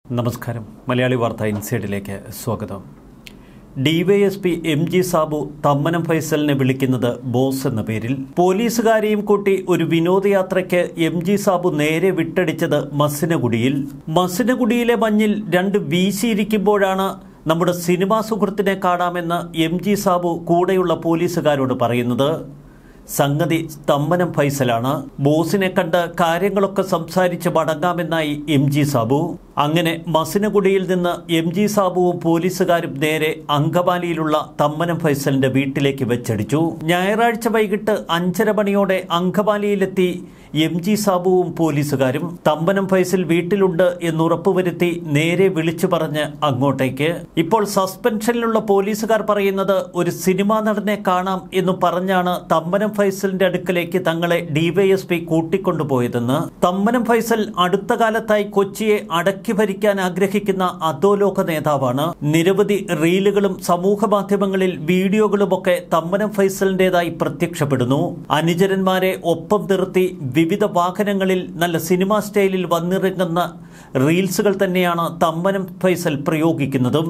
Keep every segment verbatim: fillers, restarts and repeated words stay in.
നമസ്കാരം. മലയാളി വാർത്ത ഇൻസൈഡിലേക്ക് സ്വാഗതം. DYSP M G Sabu Thammanam ഫൈസലിനെ വിളിക്കുന്നത് ബോസ് എന്ന പേരിൽ. പോലീസുകാരെയും കൂട്ടി ഒരു വിനോദയാത്രയ്ക്ക് എം ജി സാബു നേരെ വിട്ടടിച്ചത് മസിനഗുഡിയിൽ. മസിനഗുഡിയിലെ മഞ്ഞിൽ രണ്ട് വീശിയിരിക്കുമ്പോഴാണ് നമ്മുടെ സിനിമാ സുഹൃത്തിനെ കാണാമെന്ന് എം ജി സാബു കൂടെയുള്ള പോലീസുകാരോട് പറയുന്നത്. സംഗതി തമ്മനം ഫൈസലാണ്. ബോസിനെ കണ്ട് കാര്യങ്ങളൊക്കെ സംസാരിച്ച് മടങ്ങാമെന്നായി എം ജി സാബു. അങ്ങനെ മസിനഗുഡിയിൽ നിന്ന് എം ജി സാബുവും പോലീസുകാരും നേരെ അങ്കമാലിയിലുള്ള തമ്മനം ഫൈസലിന്റെ വീട്ടിലേക്ക് വെച്ചടിച്ചു. ഞായറാഴ്ച വൈകിട്ട് അഞ്ചര മണിയോടെ അങ്കമാലിയിലെത്തി എം ജി സാബുവും പോലീസുകാരും. തമ്മനം ഫൈസൽ വീട്ടിലുണ്ട് എന്നുറപ്പുവരുത്തി നേരെ വിളിച്ചു പറഞ്ഞ് അങ്ങോട്ടേക്ക്. ഇപ്പോൾ സസ്പെൻഷനിലുള്ള പോലീസുകാർ പറയുന്നത് ഒരു സിനിമാ നടനെ കാണാം എന്ന് പറഞ്ഞാണ് തമ്മനം ഫൈസലിന്റെ അടുക്കലേക്ക് തങ്ങളെ ഡിവൈഎസ്പി കൂട്ടിക്കൊണ്ടുപോയതെന്ന്. തമ്മനം ഫൈസൽ അടുത്ത കാലത്തായി കൊച്ചിയെ അടക്കി ഭരിക്കാൻ ആഗ്രഹിക്കുന്ന അധോലോക നേതാവാണ്. നിരവധി റീലുകളും സമൂഹ മാധ്യമങ്ങളിൽ വീഡിയോകളുമൊക്കെ തമ്മനം ഫൈസലിന്റേതായി പ്രത്യക്ഷപ്പെടുന്നു. അനുചരന്മാരെ ഒപ്പം നിർത്തി വിവിധ വാഹനങ്ങളിൽ നല്ല സിനിമാ സ്റ്റൈലിൽ വന്നിറങ്ങുന്ന റീൽസുകൾ തന്നെയാണ് തമ്മനം ഫൈസൽ പ്രയോഗിക്കുന്നതും.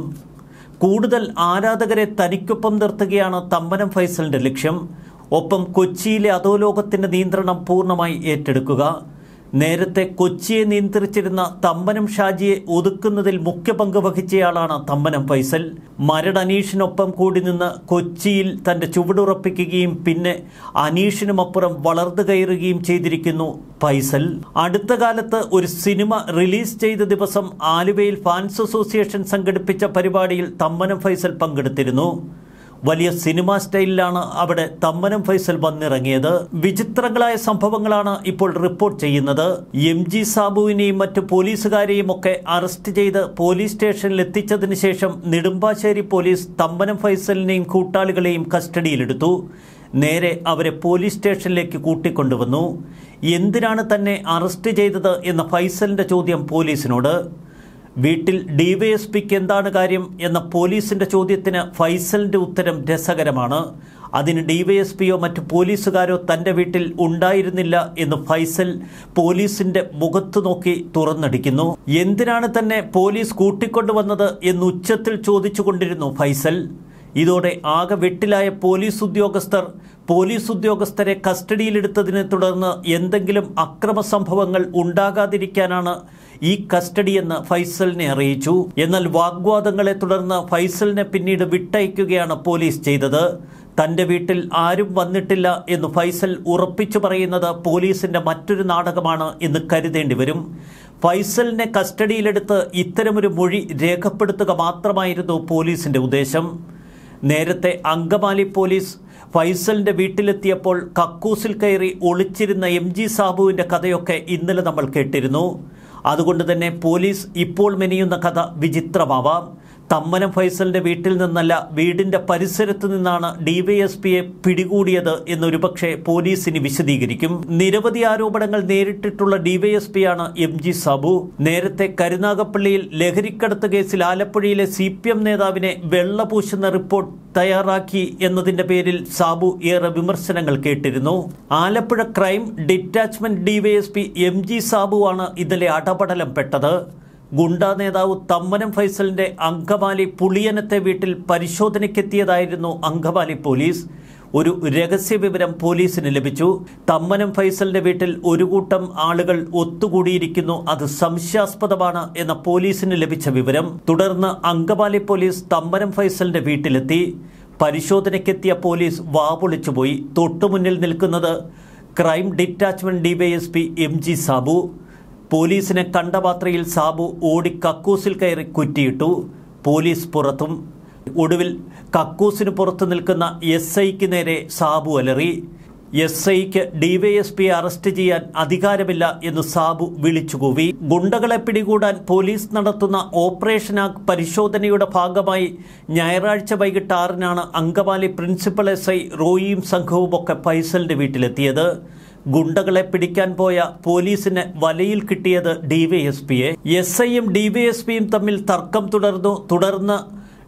കൂടുതൽ ആരാധകരെ തനിക്കൊപ്പം നിർത്തുകയാണ് തമ്മനം ഫൈസലിന്റെ ലക്ഷ്യം. ഒപ്പം കൊച്ചിയിലെ അധോലോകത്തിന്റെ നിയന്ത്രണം പൂർണ്ണമായി ഏറ്റെടുക്കുക. നേരത്തെ കൊച്ചിയെ നിയന്ത്രിച്ചിരുന്ന തമ്മനം ഷാജിയെ ഒതുക്കുന്നതിൽ മുഖ്യ പങ്ക് വഹിച്ചയാളാണ് തമ്മനം ഫൈസൽ. മരട് അനീഷിനൊപ്പം കൂടി നിന്ന് കൊച്ചിയിൽ തന്റെ ചുവടുറപ്പിക്കുകയും പിന്നെ അനീഷിനുമപ്പുറം വളർന്നു കയറുകയും ചെയ്തിരിക്കുന്നു ഫൈസൽ. അടുത്ത കാലത്ത് ഒരു സിനിമ റിലീസ് ചെയ്ത ദിവസം ആലുവയിൽ ഫാൻസ് അസോസിയേഷൻ സംഘടിപ്പിച്ച പരിപാടിയിൽ തമ്മനം ഫൈസൽ പങ്കെടുത്തിരുന്നു. വലിയ സിനിമാ സ്റ്റൈലിലാണ് അവിടെ തമ്മനം ഫൈസൽ വന്നിറങ്ങിയത്. വിചിത്രങ്ങളായ സംഭവങ്ങളാണ് ഇപ്പോൾ റിപ്പോർട്ട് ചെയ്യുന്നത്. എം ജി സാബുവിനെയും മറ്റു പോലീസുകാരെയും ഒക്കെ അറസ്റ്റ് ചെയ്ത് പോലീസ് സ്റ്റേഷനിൽ എത്തിച്ചതിന് ശേഷം നെടുമ്പാശ്ശേരി പോലീസ് തമ്മനം ഫൈസലിനെയും കൂട്ടാളികളെയും കസ്റ്റഡിയിലെടുത്തു. നേരെ അവരെ പോലീസ് സ്റ്റേഷനിലേക്ക് കൂട്ടിക്കൊണ്ടുവന്നു. എന്തിനാണ് തന്നെ അറസ്റ്റ് ചെയ്തത് എന്ന ഫൈസലിന്റെ ചോദ്യം പോലീസിനോട്. വീട്ടിൽ ഡിവൈഎസ്പിക്ക് എന്താണ് കാര്യം എന്ന പോലീസിന്റെ ചോദ്യത്തിന് ഫൈസലിന്റെ ഉത്തരം രസകരമാണ്. അതിന് ഡിവൈഎസ്പിയോ മറ്റു പോലീസുകാരോ തന്റെ വീട്ടിൽ ഉണ്ടായിരുന്നില്ല എന്ന് ഫൈസൽ പോലീസിന്റെ മുഖത്തു നോക്കി തുറന്നടിക്കുന്നു. എന്തിനാണ് തന്നെ പോലീസ് കൂട്ടിക്കൊണ്ടുവന്നത് എന്ന് ഉച്ചത്തിൽ ചോദിച്ചുകൊണ്ടിരുന്നു ഫൈസൽ. ഇതോടെ ആകെ വെട്ടിലായ പോലീസ് ഉദ്യോഗസ്ഥർ പോലീസ് ഉദ്യോഗസ്ഥരെ കസ്റ്റഡിയിലെടുത്തതിനെ തുടർന്ന് എന്തെങ്കിലും അക്രമ സംഭവങ്ങൾ ഉണ്ടാകാതിരിക്കാനാണ് ഈ കസ്റ്റഡിയെന്ന് ഫൈസലിനെ അറിയിച്ചു. എന്നാൽ വാഗ്വാദങ്ങളെ തുടർന്ന് ഫൈസലിനെ പിന്നീട് വിട്ടയക്കുകയാണ് പോലീസ് ചെയ്തത്. തന്റെ വീട്ടിൽ ആരും വന്നിട്ടില്ല എന്ന് ഫൈസൽ ഉറപ്പിച്ചു പറയുന്നത് പോലീസിന്റെ മറ്റൊരു നാടകമാണ് എന്ന് കരുതേണ്ടി വരും. ഫൈസലിനെ കസ്റ്റഡിയിലെടുത്ത് ഇത്തരമൊരു മൊഴി രേഖപ്പെടുത്തുക മാത്രമായിരുന്നു പോലീസിന്റെ ഉദ്ദേശം. നേരത്തെ അങ്കമാലി പോലീസ് ഫൈസലിന്റെ വീട്ടിലെത്തിയപ്പോൾ കക്കൂസിൽ കയറി ഒളിച്ചിരുന്ന എം ജി സാബുവിന്റെ കഥയൊക്കെ ഇന്നലെ നമ്മൾ കേട്ടിരുന്നു. അതുകൊണ്ട് തന്നെ പോലീസ് ഇപ്പോൾ മെനയുന്ന കഥ വിചിത്രമാവാം. തമ്മനം ഫൈസലിന്റെ വീട്ടിൽ നിന്നല്ല, വീടിന്റെ പരിസരത്ത് നിന്നാണ് ഡിവൈഎസ്പിയെ പിടികൂടിയത് എന്നൊരുപക്ഷെ പോലീസ് ഇനി വിശദീകരിക്കും. നിരവധി ആരോപണങ്ങൾ നേരിട്ടിട്ടുള്ള ഡിവൈഎസ്പിയാണ് എം ജി സാബു. നേരത്തെ കരുനാഗപ്പള്ളിയിൽ ലഹരിക്കടത്ത് കേസിൽ ആലപ്പുഴയിലെ സി പി എം നേതാവിനെ വെള്ളപൂശുന്ന റിപ്പോർട്ട് തയ്യാറാക്കി എന്നതിന്റെ പേരിൽ സാബു ഏറെ വിമർശനങ്ങൾ കേട്ടിരുന്നു. Alappuzha crime detachment DYSP M G സാബുവാണ് ഇന്നലെ അടപടലം പെട്ടത്. ഗുണ്ടാ നേതാവ് തമ്മനം ഫൈസലിന്റെ അങ്കമാലി പുളിയനത്തെ വീട്ടിൽ പരിശോധനയ്ക്കെത്തിയതായിരുന്നു അങ്കമാലി പോലീസ്. ഒരു രഹസ്യ വിവരം പോലീസിന് ലഭിച്ചു. തമ്മനം ഫൈസലിന്റെ വീട്ടിൽ ഒരു കൂട്ടം ആളുകൾ ഒത്തുകൂടിയിരിക്കുന്നു, അത് സംശയാസ്പദമാണ് എന്ന പോലീസിന് ലഭിച്ച വിവരം. തുടർന്ന് അങ്കമാലി പോലീസ് തമ്മനം ഫൈസലിന്റെ വീട്ടിലെത്തി. പരിശോധനയ്ക്കെത്തിയ പോലീസ് വാപൊളിച്ചുപോയി. തൊട്ടുമുന്നിൽ നിൽക്കുന്നത് crime detachment DYSP M G Sabu. പോലീസിനെ കണ്ട മാത്രയിൽ സാബു ഓടി കക്കൂസിൽ കയറി കുറ്റിയിട്ടു. പോലീസ് പുറത്തും. ഒടുവിൽ കക്കൂസിന് പുറത്തു നിൽക്കുന്ന എസ് ഐക്ക് നേരെ സാബു അലറി. എസ് ഐക്ക് ഡിവൈഎസ്പിയെ അറസ്റ്റ് ചെയ്യാൻ അധികാരമില്ല എന്ന് സാബു വിളിച്ചുകൂവി. ഗുണ്ടകളെ പിടികൂടാൻ പോലീസ് നടത്തുന്ന ഓപ്പറേഷൻ ആഗ് പരിശോധനയുടെ ഭാഗമായി ഞായറാഴ്ച വൈകിട്ട് ആറിനാണ് അങ്കമാലി പ്രിൻസിപ്പൽ എസ് ഐ റോയിയും സംഘവുമൊക്കെ ഫൈസലിന്റെ വീട്ടിലെത്തിയത്. ഗുണ്ടകളെ പിടിക്കാൻ പോയ പോലീസിന് വലയിൽ കിട്ടിയത് ഡിവൈഎസ്പിയെ. എസ് ഐയും ഡിവൈഎസ്പിയും തമ്മിൽ തർക്കം തുടർന്നു. തുടർന്ന്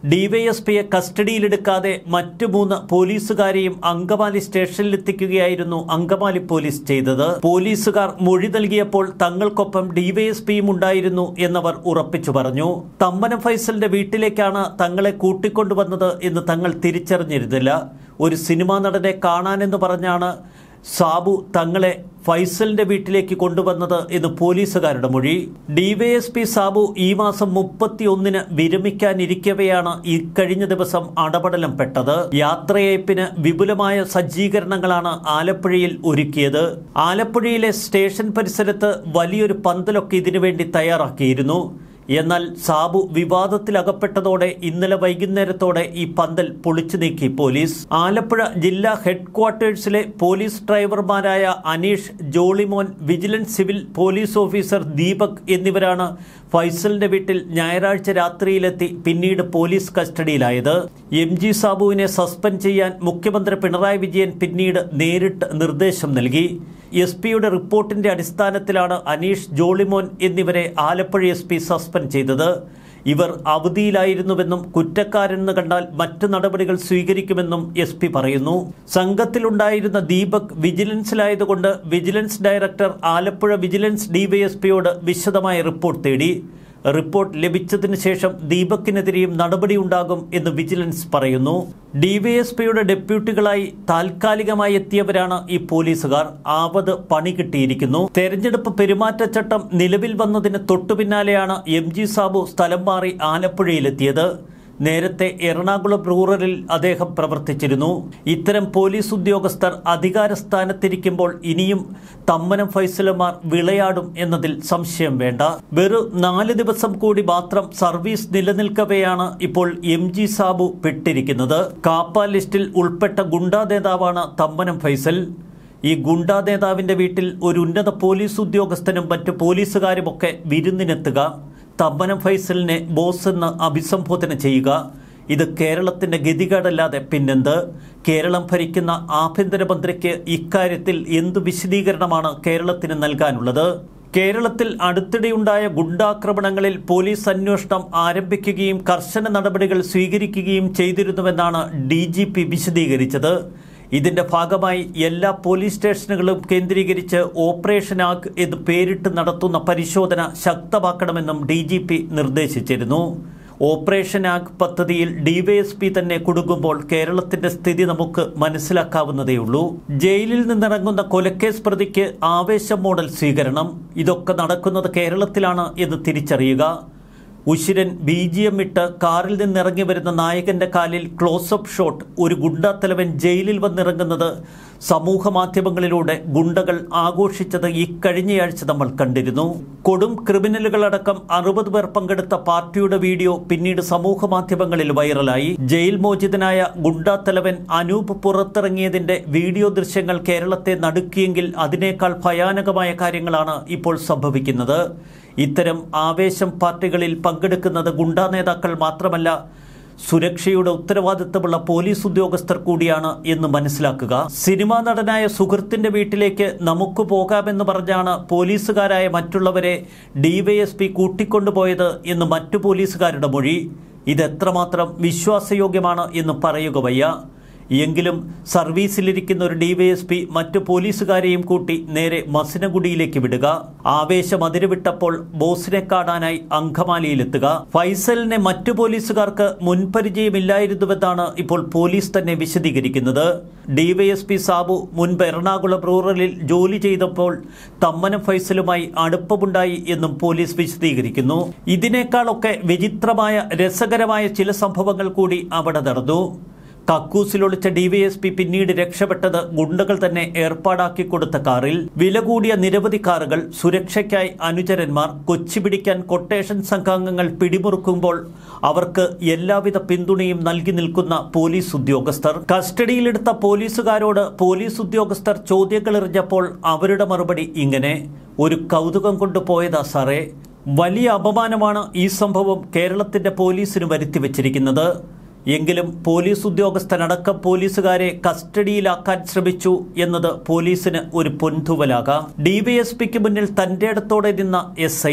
ഡിവൈഎസ്പിയെ കസ്റ്റഡിയിലെടുക്കാതെ മറ്റു മൂന്ന് പോലീസുകാരെയും അങ്കമാലി സ്റ്റേഷനിലെത്തിക്കുകയായിരുന്നു അങ്കമാലി പോലീസ് ചെയ്തത്. പോലീസുകാർ മൊഴി നൽകിയപ്പോൾ തങ്ങൾക്കൊപ്പം ഡിവൈഎസ്പിയും ഉണ്ടായിരുന്നു എന്നവർ ഉറപ്പിച്ചു പറഞ്ഞു. തമ്മനം ഫൈസലിന്റെ വീട്ടിലേക്കാണ് തങ്ങളെ കൂട്ടിക്കൊണ്ടുവന്നത് എന്ന് തങ്ങൾ തിരിച്ചറിഞ്ഞിരുന്നില്ല. ഒരു സിനിമാ നടനെ കാണാനെന്ന് പറഞ്ഞാണ് സാബു തങ്ങളെ ഫൈസലിന്റെ വീട്ടിലേക്ക് കൊണ്ടുവന്നത് എന്ന് പോലീസുകാരുടെ മൊഴി. ഡിവൈഎസ്പി സാബു ഈ മാസം മുപ്പത്തി ഒന്നിന് വിരമിക്കാനിരിക്കവെയാണ് ഈ കഴിഞ്ഞ ദിവസം അടപടലം പെട്ടത്. യാത്രയയപ്പിന് വിപുലമായ സജ്ജീകരണങ്ങളാണ് ആലപ്പുഴയിൽ ഒരുക്കിയത്. ആലപ്പുഴയിലെ സ്റ്റേഷൻ പരിസരത്ത് വലിയൊരു പന്തലൊക്കെ ഇതിനുവേണ്ടി തയ്യാറാക്കിയിരുന്നു. എന്നാൽ സാബു വിവാദത്തിലകപ്പെട്ടതോടെ ഇന്നലെ വൈകുന്നേരത്തോടെ ഈ പന്തൽ പൊളിച്ചു നീക്കി പോലീസ്. ആലപ്പുഴ ജില്ലാ ഹെഡ് ക്വാർട്ടേഴ്സിലെ പോലീസ് ഡ്രൈവർമാരായ Aneesh, Jolimon, vigilance civil police officer Deepak എന്നിവരാണ് ഫൈസലിന്റെ വീട്ടിൽ ഞായറാഴ്ച രാത്രിയിലെത്തി പിന്നീട് പോലീസ് കസ്റ്റഡിയിലായത്. എം ജി സാബുവിനെ സസ്പെൻഡ് ചെയ്യാൻ മുഖ്യമന്ത്രി പിണറായി വിജയൻ പിന്നീട് നേരിട്ട് നിർദ്ദേശം നൽകി. എസ് പിയുടെ റിപ്പോർട്ടിന്റെ അടിസ്ഥാനത്തിലാണ് അനീഷ്, ജോളിമോൻ എന്നിവരെ ആലപ്പുഴ എസ് പി സസ്പെൻഡ് ചെയ്തത്. ഇവർ അവധിയിലായിരുന്നുവെന്നും കുറ്റക്കാരെന്ന് കണ്ടാൽ മറ്റു നടപടികൾ സ്വീകരിക്കുമെന്നും എസ് പി പറയുന്നു. സംഘത്തിലുണ്ടായിരുന്ന ദീപക് വിജിലൻസിലായതുകൊണ്ട് വിജിലൻസ് ഡയറക്ടർ ആലപ്പുഴ വിജിലൻസ് ഡിവൈഎസ്പിയോട് വിശദമായ റിപ്പോർട്ട് തേടി. റിപ്പോർട്ട് ലഭിച്ചതിന് ശേഷം ദീപക്കിനെതിരെയും നടപടിയുണ്ടാകും എന്ന് വിജിലൻസ് പറയുന്നു. ഡിവൈഎസ്പിയുടെ ഡെപ്യൂട്ടികളായി താൽക്കാലികമായി എത്തിയവരാണ് ഈ പോലീസുകാർ. ആവത് പണി കിട്ടിയിരിക്കുന്നു. തെരഞ്ഞെടുപ്പ് പെരുമാറ്റച്ചട്ടം നിലവിൽ വന്നതിന് തൊട്ടുപിന്നാലെയാണ് എം ജി സാബു സ്ഥലം മാറി ആലപ്പുഴയിലെത്തിയത്. നേരത്തെ എറണാകുളം റൂറലിൽ അദ്ദേഹം പ്രവർത്തിച്ചിരുന്നു. ഇത്തരം പോലീസ് ഉദ്യോഗസ്ഥർ അധികാരസ്ഥാനത്തിരിക്കുമ്പോൾ ഇനിയും തമ്മനം ഫൈസലുമാർ വിളയാടും എന്നതിൽ സംശയം വേണ്ട. വെറും നാല് ദിവസം കൂടി മാത്രം സർവീസ് നിലനിൽക്കവെയാണ് ഇപ്പോൾ എം ജി സാബു പെട്ടിരിക്കുന്നത്. കാപ്പ ലിസ്റ്റിൽ ഉൾപ്പെട്ട ഗുണ്ടാ നേതാവാണ് തമ്മനം ഫൈസൽ. ഈ ഗുണ്ടാ നേതാവിന്റെ വീട്ടിൽ ഒരു ഉന്നത പോലീസ് ഉദ്യോഗസ്ഥനും മറ്റു പോലീസുകാരുമൊക്കെ വിരുന്നിനെത്തുക, തമ്മനം ഫൈസലിനെ ബോസ് എന്ന് അഭിസംബോധന ചെയ്യുക, ഇത് കേരളത്തിന്റെ ഗതികേടല്ലാതെ പിന്നെന്ത്? കേരളം ഭരിക്കുന്ന ആഭ്യന്തരമന്ത്രിക്ക് ഇക്കാര്യത്തിൽ എന്തു വിശദീകരണമാണ് കേരളത്തിന് നൽകാനുള്ളത്? കേരളത്തിൽ അടുത്തിടെയുണ്ടായ ഗുണ്ടാക്രമണങ്ങളിൽ പോലീസ് അന്വേഷണം ആരംഭിക്കുകയും കർശന നടപടികൾ സ്വീകരിക്കുകയും ചെയ്തിരുന്നുവെന്നാണ് ഡി ജി പി വിശദീകരിച്ചത്. ഇതിന്റെ ഭാഗമായി എല്ലാ പോലീസ് സ്റ്റേഷനുകളും കേന്ദ്രീകരിച്ച് ഓപ്പറേഷൻ ആഗ് എന്ന് പേരിട്ട് നടത്തുന്ന പരിശോധന ശക്തമാക്കണമെന്നും ഡി ജി പി നിർദ്ദേശിച്ചിരുന്നു. ഓപ്പറേഷൻ ആഗ് പദ്ധതിയിൽ ഡിവൈഎസ്പി തന്നെ കുടുങ്ങുമ്പോൾ കേരളത്തിന്റെ സ്ഥിതി നമുക്ക് മനസ്സിലാക്കാവുന്നതേയുള്ളൂ. ജയിലിൽ നിന്നിറങ്ങുന്ന കൊലക്കേസ് പ്രതിക്ക് ആവേശം മോഡൽ സ്വീകരണം, ഇതൊക്കെ നടക്കുന്നത് കേരളത്തിലാണ് എന്ന് തിരിച്ചറിയുക. ഉശിരൻ ബി ജി എം ഇട്ട് കാറിൽ നിന്നിറങ്ങി വരുന്ന നായകന്റെ കാലിൽ ക്ലോസപ്പ് ഷോട്ട്, ഒരു ഗുണ്ടാത്തലവൻ ജയിലിൽ വന്നിറങ്ങുന്നത് സമൂഹ മാധ്യമങ്ങളിലൂടെ ഗുണ്ടകൾ ആഘോഷിച്ചത് ഈ കഴിഞ്ഞയാഴ്ച നമ്മൾ കണ്ടിരുന്നു. കൊടും ക്രിമിനലുകളടക്കം അറുപത് പേർ പങ്കെടുത്ത പാർട്ടിയുടെ വീഡിയോ പിന്നീട് സമൂഹ മാധ്യമങ്ങളിൽ വൈറലായി. ജയിൽ മോചിതനായ ഗുണ്ടാത്തലവൻ അനൂപ് പുറത്തിറങ്ങിയതിന്റെ വീഡിയോ ദൃശ്യങ്ങൾ കേരളത്തെ നടുക്കിയെങ്കിൽ അതിനേക്കാൾ ഭയാനകമായ കാര്യങ്ങളാണ് ഇപ്പോൾ സംഭവിക്കുന്നത്. ഇത്തരം ആവേശം പാർട്ടികളിൽ പങ്കെടുക്കുന്നത് ഗുണ്ടാ നേതാക്കൾ മാത്രമല്ല, സുരക്ഷയുടെ ഉത്തരവാദിത്തമുള്ള പോലീസ് ഉദ്യോഗസ്ഥർ കൂടിയാണ് എന്ന് മനസ്സിലാക്കുക. സിനിമാ നടനായ സുഹൃത്തിന്റെ വീട്ടിലേക്ക് നമുക്ക് പോകാമെന്ന് പറഞ്ഞാണ് പോലീസുകാരായ മറ്റുള്ളവരെ ഡിവൈഎസ്പി കൂട്ടിക്കൊണ്ടുപോയത് എന്ന് മറ്റു പോലീസുകാരുടെ മൊഴി. ഇതെത്രമാത്രം വിശ്വാസയോഗ്യമാണ് എന്ന് പറയുക വയ്യ. എങ്കിലും സർവീസിലിരിക്കുന്ന ഒരു ഡിവൈഎസ്പി മറ്റു പോലീസുകാരെയും കൂട്ടി നേരെ മസിനഗുഡിയിലേക്ക് വിടുക, ആവേശം അതിരുവിട്ടപ്പോൾ ബോസിനെ കാണാനായി അങ്കമാലിയിലെത്തുക. ഫൈസലിനെ മറ്റു പോലീസുകാർക്ക് മുൻപരിചയമില്ലായിരുന്നുവെന്നാണ് ഇപ്പോൾ പോലീസ് തന്നെ വിശദീകരിക്കുന്നത്. ഡിവൈഎസ്പി സാബു മുൻപ് എറണാകുളം റൂറലിൽ ജോലി ചെയ്തപ്പോൾ തമ്മനം ഫൈസലുമായി അടുപ്പമുണ്ടായി എന്നും പോലീസ് വിശദീകരിക്കുന്നു. ഇതിനേക്കാളൊക്കെ വിചിത്രമായ രസകരമായ ചില സംഭവങ്ങൾ കൂടി അവിടെ നടന്നു. കക്കൂസിലൊളിച്ച ഡിവൈഎസ്പി പിന്നീട് രക്ഷപ്പെട്ടത് ഗുണ്ടകൾ തന്നെ ഏർപ്പാടാക്കി കൊടുത്ത കാറിൽ. വില കൂടിയ നിരവധി കാറുകൾ, സുരക്ഷയ്ക്കായി അനുചരന്മാർ, കൊച്ചി പിടിക്കാൻ കൊട്ടേഷൻ സംഘാംഗങ്ങൾ പിടിമുറുക്കുമ്പോൾ അവർക്ക് എല്ലാവിധ പിന്തുണയും നൽകി നിൽക്കുന്ന പോലീസ് ഉദ്യോഗസ്ഥർ. കസ്റ്റഡിയിലെടുത്ത പോലീസുകാരോട് പോലീസ് ഉദ്യോഗസ്ഥർ ചോദ്യങ്ങൾ എറിഞ്ഞപ്പോൾ അവരുടെ മറുപടി ഇങ്ങനെ: ഒരു കൗതുകം കൊണ്ടുപോയതാ സാറേ. വലിയ അപമാനമാണ് ഈ സംഭവം കേരളത്തിന്റെ പോലീസിന് വരുത്തിവെച്ചിരിക്കുന്നത്. എങ്കിലും പോലീസ് ഉദ്യോഗസ്ഥനടക്കം പോലീസുകാരെ കസ്റ്റഡിയിലാക്കാൻ ശ്രമിച്ചു എന്നത് പോലീസിന് ഒരു പൊൻതൂവലാകാം. ഡിവൈഎസ്പിക്ക് മുന്നിൽ തന്റെ ഇടത്തോടെ നിന്ന എസ് ഐ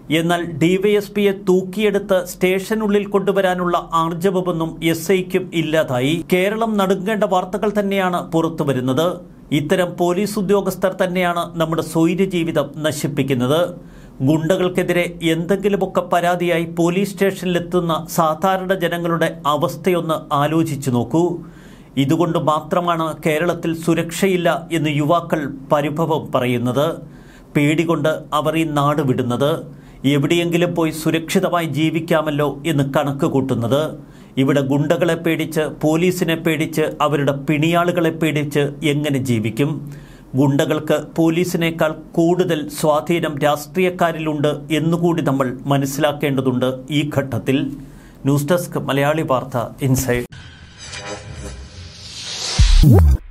എന്നാൽ ഡിവൈഎസ്പിയെ തൂക്കിയെടുത്ത് സ്റ്റേഷനുള്ളിൽ കൊണ്ടുവരാനുള്ള ആർജവമൊന്നും എസ് ഐക്കും ഇല്ലാതായി. കേരളം നടുങ്ങേണ്ട വാർത്തകൾ തന്നെയാണ് പുറത്തുവരുന്നത്. ഇത്തരം പോലീസ് ഉദ്യോഗസ്ഥർ തന്നെയാണ് നമ്മുടെ സ്വൈര്യ ജീവിതം നശിപ്പിക്കുന്നത്. ഗുണ്ടകൾക്കെതിരെ എന്തെങ്കിലുമൊക്കെ പരാതിയായി പോലീസ് സ്റ്റേഷനിലെത്തുന്ന സാധാരണ ജനങ്ങളുടെ അവസ്ഥയൊന്ന് ആലോചിച്ചു നോക്കൂ. ഇതുകൊണ്ട് മാത്രമാണ് കേരളത്തിൽ സുരക്ഷയില്ല എന്ന് യുവാക്കൾ പരിഭവം പറയുന്നത്. പേടികൊണ്ട് അവർ ഈ നാട് വിടുന്നത്, എവിടെയെങ്കിലും പോയി സുരക്ഷിതമായി ജീവിക്കാമല്ലോ എന്ന് കണക്ക് കൂട്ടുന്നത്. ഇവിടെ ഗുണ്ടകളെ പേടിച്ച്, പോലീസിനെ പേടിച്ച്, അവരുടെ പിണിയാളുകളെ പേടിച്ച് എങ്ങനെ ജീവിക്കും? ഗുണ്ടകൾക്ക് പോലീസിനേക്കാൾ കൂടുതൽ സ്വാധീനം രാഷ്ട്രീയക്കാരിലുണ്ട് എന്നുകൂടി നമ്മൾ മനസ്സിലാക്കേണ്ടതുണ്ട് ഈ ഘട്ടത്തിൽ. ന്യൂസ് ഡെസ്ക് മലയാളി വാർത്ത ഇൻസൈഡ്.